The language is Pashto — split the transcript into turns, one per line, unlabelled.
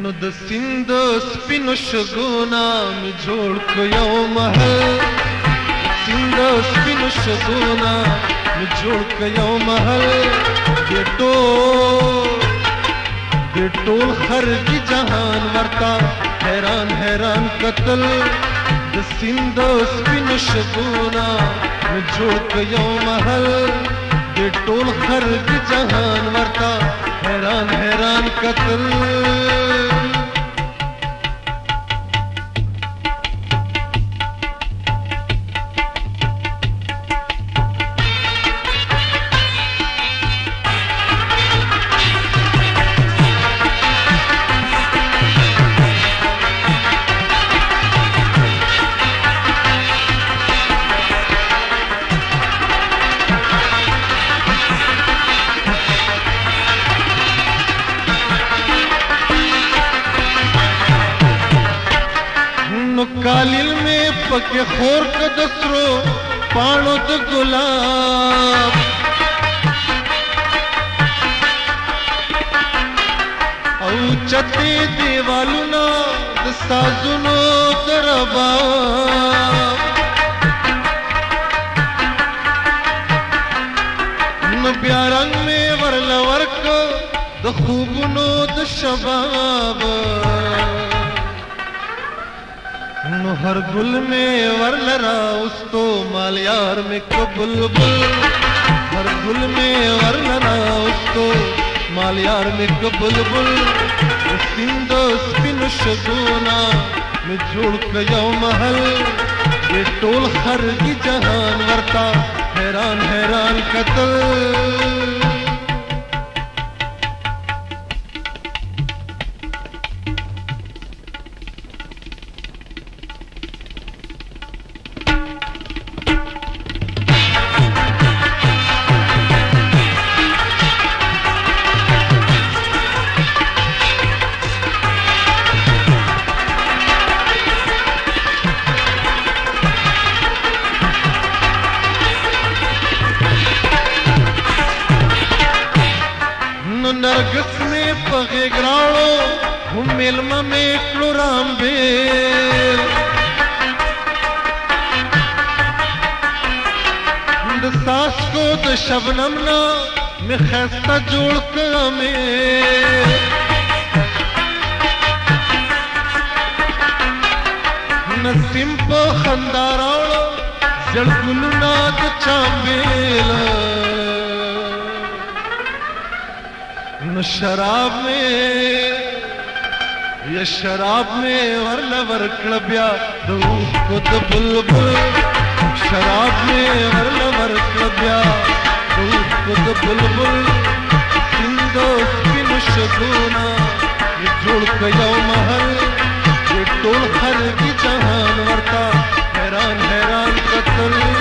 نو د سیند سپینو شګونا می جوړ کو یو محل سیند سپینو شګونا می جوړ کو یو محل د ټول خرجی جهان ورتا حیران حیران قتل د سیند سپینو شګونا می جوړ کو یو محل د ټول خرجی جهان ورتا حیران حیران قتل कालिल में पके खोर का दसरो पाणो तो गुलाब औ चते देवालू ना दसाजुनो दरबा न ब्यारंग में वरला वर्क द खूबनो द शबाब नो हर गुल में वरलरा उस्तो मालियार में कबुलबुल हर गुल में वरलरा उस्तो मालियार में कबुलबुल सिंधो स्पिन शगुना में जोड़ कयो महल ये टोल खरगी जहान वरता हैरान हैरान कतल नरगस में पगे ग्राड़ो हम मेलमा में क्लोराम बेल द सास को द शबनम ना में खैस्ता जोड़ कर में नसीम पो खंदाराड़ो जड़कुलू ना द चांबेला न शराब में ये शराब में वरला वरकड़ब्या दूध को द बुलबुल शराब में वरला वरकड़ब्या दूध को द बुलबुल सिंधो स्पिन शगुना ये जोड़ कयो महल ये टोल खरगी जहान वरता हैरान हैरान कतल